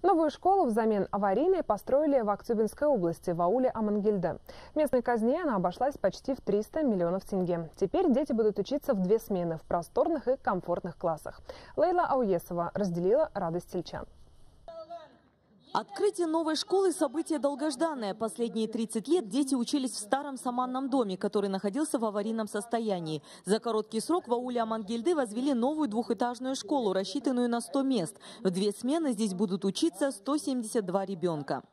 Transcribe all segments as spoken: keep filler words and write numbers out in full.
Новую школу взамен аварийной построили в Актюбинской области, в ауле Амангельды. Местной казне она обошлась почти в триста миллионов тенге. Теперь дети будут учиться в две смены в просторных и комфортных классах. Лейла Ауесова разделила радость сельчан. Открытие новой школы – событие долгожданное. Последние тридцать лет дети учились в старом саманном доме, который находился в аварийном состоянии. За короткий срок в ауле Амангельды возвели новую двухэтажную школу, рассчитанную на сто мест. В две смены здесь будут учиться сто семьдесят два ребенка.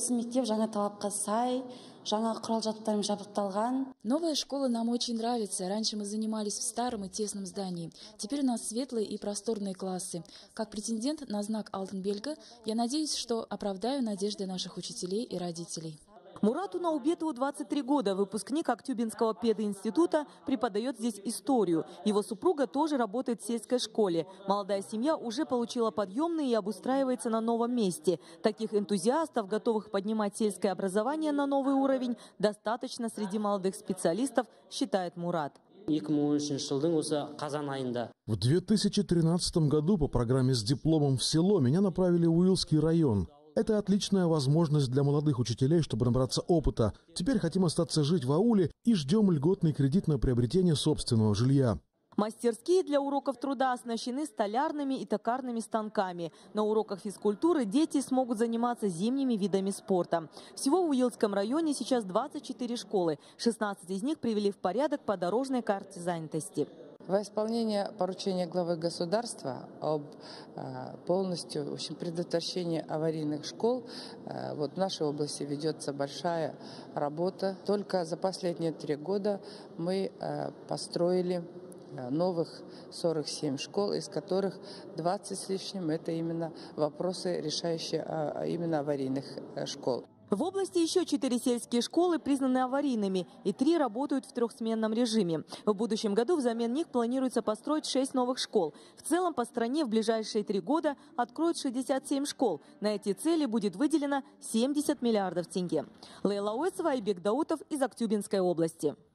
Новая школа нам очень нравится. Раньше мы занимались в старом и тесном здании. Теперь у нас светлые и просторные классы. Как претендент на знак «Алтын белгі», я надеюсь, что оправдаю надежды наших учителей и родителей. Мурату Наубетову двадцать три года. Выпускник Актюбинского пединститута, преподает здесь историю. Его супруга тоже работает в сельской школе. Молодая семья уже получила подъемные и обустраивается на новом месте. Таких энтузиастов, готовых поднимать сельское образование на новый уровень, достаточно среди молодых специалистов, считает Мурат. В две тысячи тринадцатом году по программе «С дипломом в село» меня направили в Уилский район. Это отличная возможность для молодых учителей, чтобы набраться опыта. Теперь хотим остаться жить в ауле и ждем льготный кредит на приобретение собственного жилья. Мастерские для уроков труда оснащены столярными и токарными станками. На уроках физкультуры дети смогут заниматься зимними видами спорта. Всего в Уилском районе сейчас двадцать четыре школы. шестнадцать из них привели в порядок по дорожной карте занятости. Во исполнение поручения главы государства об полностью, в общем, предотвращении аварийных школ, вот в нашей области ведется большая работа. Только за последние три года мы построили новых сорок семь школ, из которых двадцать с лишним это именно вопросы, решающие именно аварийных школ. В области еще четыре сельские школы признаны аварийными, и три работают в трехсменном режиме. В будущем году взамен них планируется построить шесть новых школ. В целом по стране в ближайшие три года откроют шестьдесят семь школ. На эти цели будет выделено семьдесят миллиардов тенге. Лейла Ауесова, Айбек Даутов из Актюбинской области.